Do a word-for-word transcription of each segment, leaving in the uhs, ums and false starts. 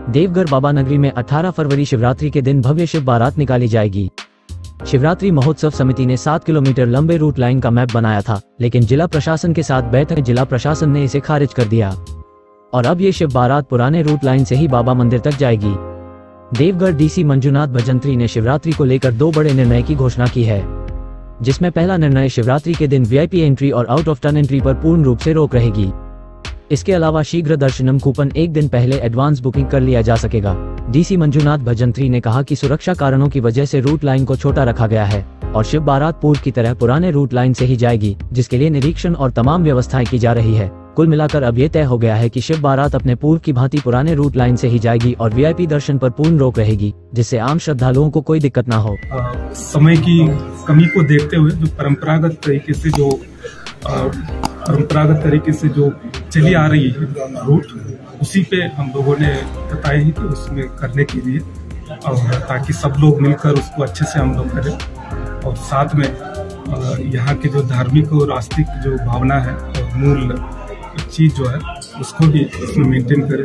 देवघर बाबा नगरी में अठारह फरवरी शिवरात्रि के दिन भव्य शिव बारात निकाली जाएगी। शिवरात्रि महोत्सव समिति ने सात किलोमीटर लंबे रूट लाइन का मैप बनाया था, लेकिन जिला प्रशासन के साथ बैठक में जिला प्रशासन ने इसे खारिज कर दिया और अब ये शिव बारात पुराने रूट लाइन से ही बाबा मंदिर तक जाएगी। देवघर डीसी मंजुनाथ भजंत्री ने शिवरात्रि को लेकर दो बड़े निर्णय की घोषणा की है, जिसमें पहला निर्णय शिवरात्रि के दिन वीआईपी एंट्री और आउट ऑफ टर्न एंट्री पर पूर्ण रूप से रोक रहेगी। इसके अलावा शीघ्र दर्शनम कूपन एक दिन पहले एडवांस बुकिंग कर लिया जा सकेगा। डीसी मंजुनाथ भजंत्री ने कहा कि सुरक्षा कारणों की वजह से रूट लाइन को छोटा रखा गया है और शिव बारात पूर्व की तरह पुराने रूट लाइन से ही जाएगी, जिसके लिए निरीक्षण और तमाम व्यवस्थाएं की जा रही है। कुल मिलाकर अब ये तय हो गया है कि शिव बारात अपने पूर्व की भांति पुराने रूट लाइन से ही जाएगी और वीआईपी दर्शन पर पूर्ण रोक रहेगी, जिससे आम श्रद्धालुओं को कोई दिक्कत न हो। आ, समय की कमी को देखते हुए जो परंपरागत तरीके से जो आ, परंपरागत तरीके से जो चली आ रही है रूट, उसी पे हम लोगों ने बताया है कि उसमें करने के लिए, और ताकि सब लोग मिलकर उसको अच्छे से हम लोग करें और साथ में यहाँ के जो धार्मिक और आस्तिक जो भावना है और मूल चीज जो है उसको भी इसमें मेंटेन करें,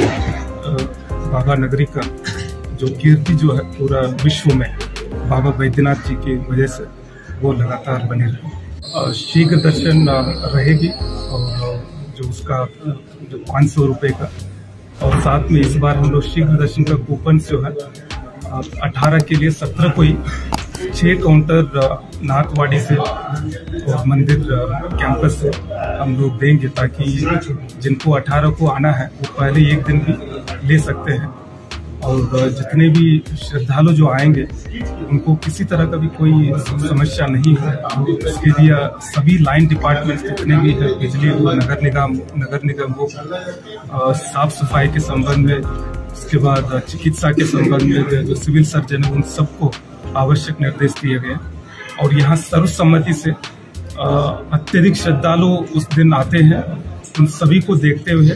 ताकि बाबा नगरी का जो कीर्ति जो है पूरा विश्व में बाबा बैद्यनाथ जी की वजह से वो लगातार बने रहे। शीघ्र दर्शन रहेगी और जो उसका जो पाँच सौ रुपये का, और साथ में इस बार हम लोग शीघ्र दर्शन का कूपन जो है अठारह के लिए सत्रह को ही छह काउंटर नाथवाड़ी से और मंदिर कैंपस से हम लोग देंगे, ताकि जिनको अठारह को आना है वो पहले एक दिन भी ले सकते हैं। और जितने भी श्रद्धालु जो आएंगे उनको किसी तरह का भी कोई समस्या नहीं हो, इसके लिए सभी लाइन डिपार्टमेंट जितने भी है, बिजली हो, नगर निगम नगर निगम हो, साफ सफाई के संबंध में, उसके बाद चिकित्सा के संबंध में जो सिविल सर्जन है उन सबको आवश्यक निर्देश दिए गए। और यहाँ सर्वसम्मति से अत्यधिक श्रद्धालु उस दिन आते हैं, उन सभी को देखते हुए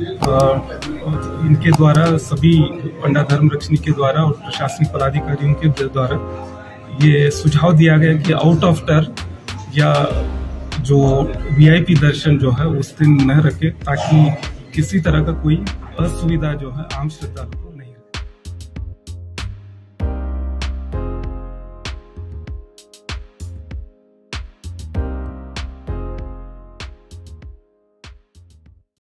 इनके द्वारा, सभी पंडा धर्म रक्षणी के द्वारा और प्रशासनिक पदाधिकारियों के द्वारा ये सुझाव दिया गया कि आउट ऑफ टर्न या जो वीआईपी दर्शन जो है उस दिन न रखे, ताकि किसी तरह का कोई असुविधा जो है आम श्रद्धालु